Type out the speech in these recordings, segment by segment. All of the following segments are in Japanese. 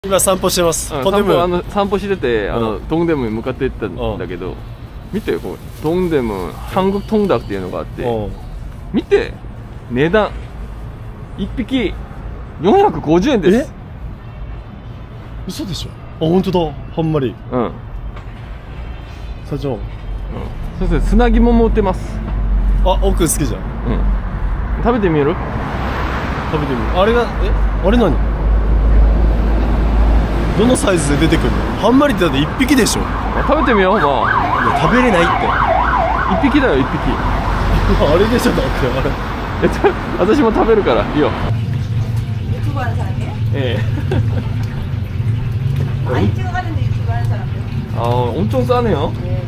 今散歩してます。 散歩してて、トンデムに向かっていったんだけど、見て、こうトンデムハングトンダっていうのがあって、見て、値段1匹450円です。 嘘でしょ。あ、本当だ。はんまり。 うん。 社長。 そして砂肝も売ってます。 あ、奥好きじゃん。うん。 食べてみる？ 食べてみる。あれが、あれ何？どのサイズで出てくるの？はんまりってだって1匹でしょ。 食べてみよう。まあ、いや食べれないって。 1匹だよ、1匹。 あれでしょ。だってあれ。 私も食べるからいいよ。 유튜브하는 사람이에요? 예. 많이 찍어가는데 유튜브 하는 사람들. 아, 엄청 싸네요. 네.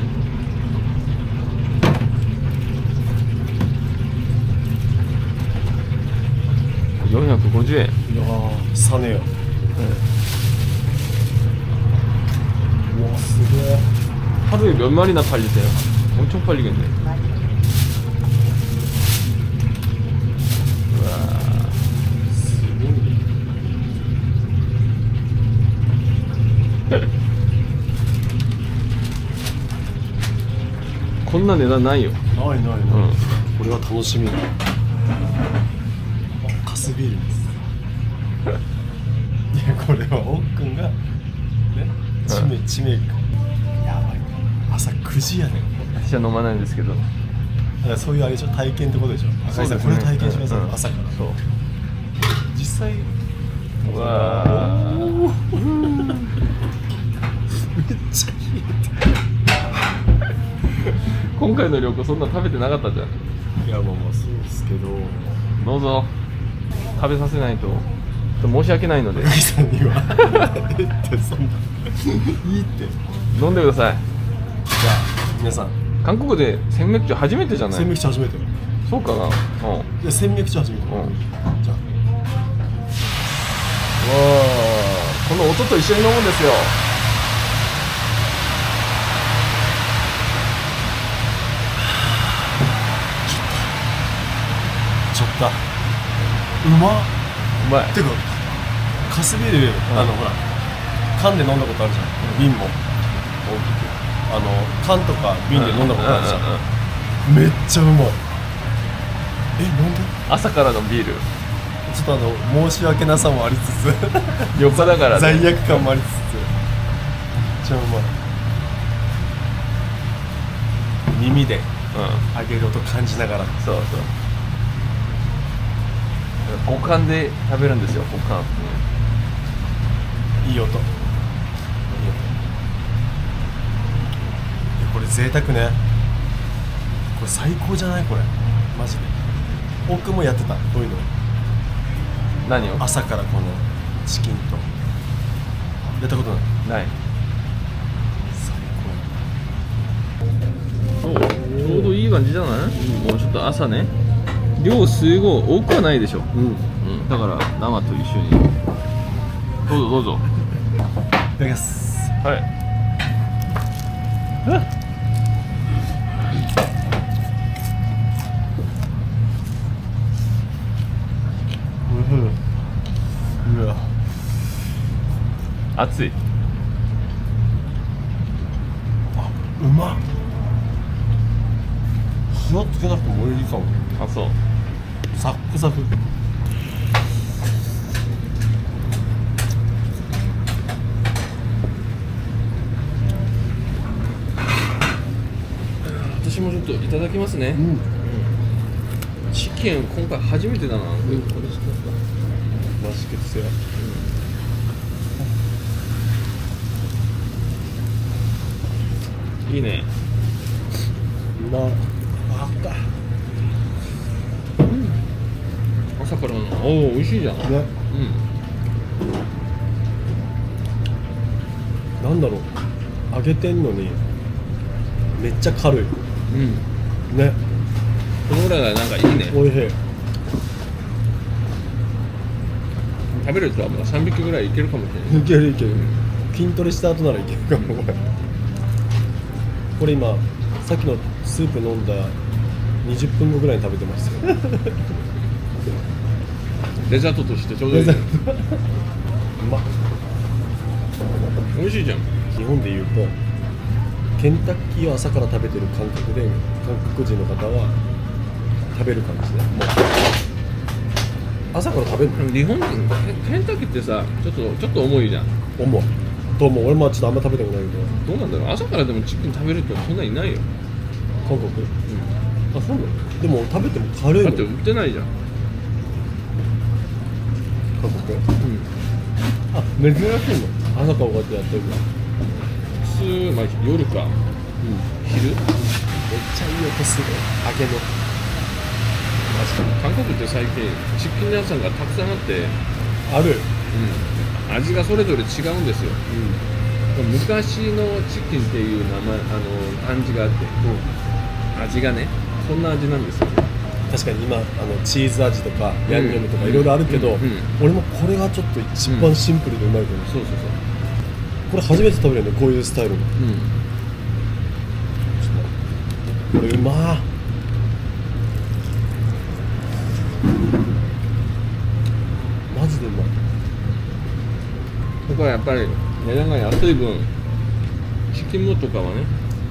여기가 50엔. 이야, 싸네요. 네. 와, 쓰게. 하루에 몇 마리나 팔리세요? 엄청 팔리겠네. 많이. こんな値段ないよ。 ない。これは楽しみだ。カスビールです。いや、これはおっくんがね、チメイク。やばい。朝9時やねん。 私は飲まないんですけど。 そういうあれでしょ、体験ってことでしょ。赤井さん、これ体験します。朝から。そう。実際。 うわー。 めっちゃ冷えて。 今回の旅行そんな食べてなかったじゃん。 いや、まあそうですけど。 どうぞ食べさせないと申し訳ないので。 赤井さんにはってそんないいって飲んでください。 じゃあ皆さん、 韓国で鮮メクチュ初めてじゃない？ 鮮メクチュ初めて。 そうかな。 じゃあ鮮メクチュ初めて。じゃあ、 わあ、この音と一緒に飲むんですよ。 ちょっとうまい。てかカスビール、ほら缶で飲んだことあるじゃん。瓶も大きく缶とか瓶で飲んだことあるじゃん。めっちゃうまい。なんで？ 朝からのビール。 ちょっと申し訳なさもありつつ 4日だから、ね、 罪悪感もありつつめっちゃうまい。耳で揚げる音感じながら。 そうそう。五感で食べるんですよ。五感。 いい音。これ贅沢ね。これ最高じゃないこれ。マジで。奥もやってたこういうの。 何を？ 朝からこのチキンとやったことない。 最高。ちょうどいい感じじゃない？もうちょっと朝ね。量すごい多くはないでしょ。だから生と一緒にどうぞ。 いただきます。 はい。 うわ、 熱い。 うまっ。塩つけなくてもいいかも。 あ、そう。 サックサク。 私もちょっといただきますね。チキン今回初めてだな。これマジですよ。 いいね。朝からの美味しいじゃん。ね。 なんだろう、揚げてんのにめっちゃ軽い。ね。 このぐらいがなんかいいね。 おいしい。 食べる人はもう3匹ぐらいいけるかもしれない。 いける。筋トレした後ならいけるかも。これ今さっきのスープ飲んだ20分後ぐらいに食べてますよ。 デザートとしてちょうどいい。 うまっ。 美味しいじゃん。 日本でいうとケンタッキーを朝から食べてる感覚で韓国人の方は食べる感じね。もう朝から食べるの日本人ケンタッキーってさちょっと重いじゃん。 思うと思う。俺もちょっとあんま食べたくないけど。 どうなんだろう。朝からでもチキン食べる人そんなにいないよ。 韓国、あ、そうなの。でも食べても軽いの。 だって売ってないじゃん。 韓国、あ、珍しいの。朝からこうやってやってるから。 普通、まあ、夜か、昼。 めっちゃいい音する。揚げの韓国って最近チキン屋さんがたくさんあってある。 味がそれぞれ違うんですよ。昔のチキンっていう名前漢字があって、味がねそんな味なんですよ。 確かに今チーズ味とかヤンニョムとかいろいろあるけど、俺もこれがちょっと一番シンプルでうまいと思う。 そうそうそう。 これ初めて食べるんだよ、こういうスタイルの。これうまー。マジでうまい。 だからやっぱり値段が安い分チキンムとかはね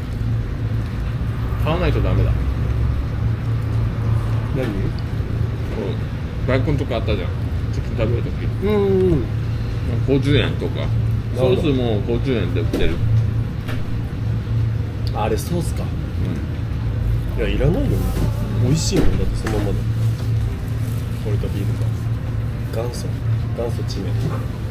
買わないとダメだ。 何？ 大根とかあったじゃん、チキン食べるとき。50円とかソースも50円で売ってる。 あれソースか。いや、いらないよね。美味しいもんだってそのままで。これとビールか。元祖地名。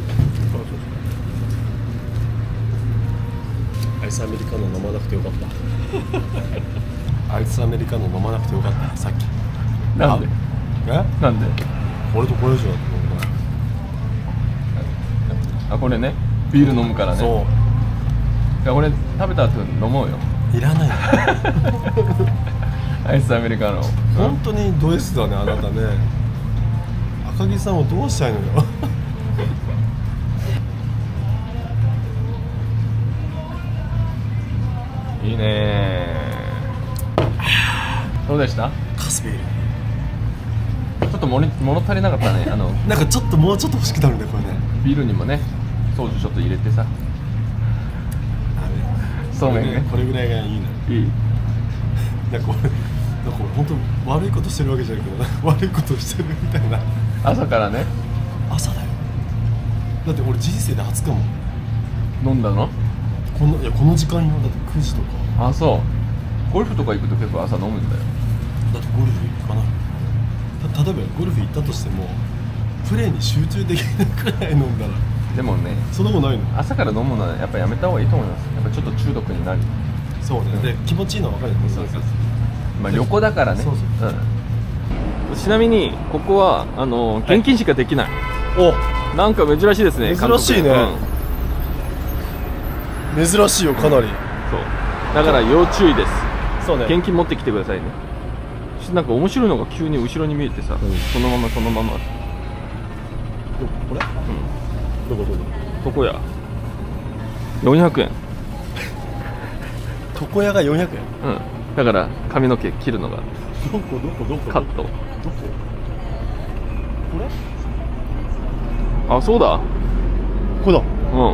アイスアメリカノ飲まなくてよかったアイスアメリカノ飲まなくてよかった。さっきなんで？なんで？ これとこれ以上だとあ、これね、ビール飲むからね。 そう。 いや、これ食べた後飲もうよ。 いらないアイスアメリカノ。 本当にド S だね、あなたね。赤木さんをどうしたいのよいいねー。どうでした？ カスビールちょっと物足りなかったね。 なんかちょっともうちょっと欲しくなるね、これね。 ビールにもね、ソースちょっと入れてさ。そうめんね。 これぐらいがいいの。 いい。 なんか俺本当悪いことしてるわけじゃないけど、悪いことしてるみたいな。 朝からね。 朝だよ。だって俺人生で初かも。 飲んだの？ この時間よ。だって9時とか。 あ、そう。ゴルフとか行くと結構朝飲むんだよ。 だってゴルフ行かない。例えばゴルフ行ったとしてもプレーに集中できないくらい飲んだら。 でもね、 そんなことないの？ 朝から飲むのはやっぱやめた方がいいと思います。やっぱちょっと中毒になる。 そうね。で気持ちいいのは分かるよね。 そうそう。まあ旅行だからね。 そうそう。 ちなみにここは現金しかできない。 お、 なんか珍しいですね。 珍しいね。珍しいよ、かなり。 そう。だから要注意です。 そうね。 現金持ってきてくださいね。なんか面白いのが急に後ろに見えてさ、そのまま。 これ？どこ？ ここや。400円。 床屋が400円。 だから髪の毛切るのが。 どこ？ カット。 どこ？これ？ あ、そうだ。 これだ。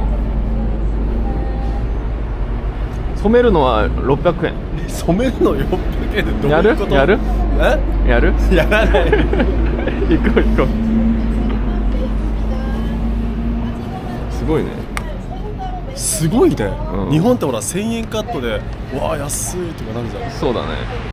染めるのは600円。 染めるの600円でどうやる？ いうこと？ やる？ え？ やる？ やらない。 行こう。すごいね。 すごいね。 うん、 日本ってほら1000円カットでわあ安いとかなるじゃん。 そうだね。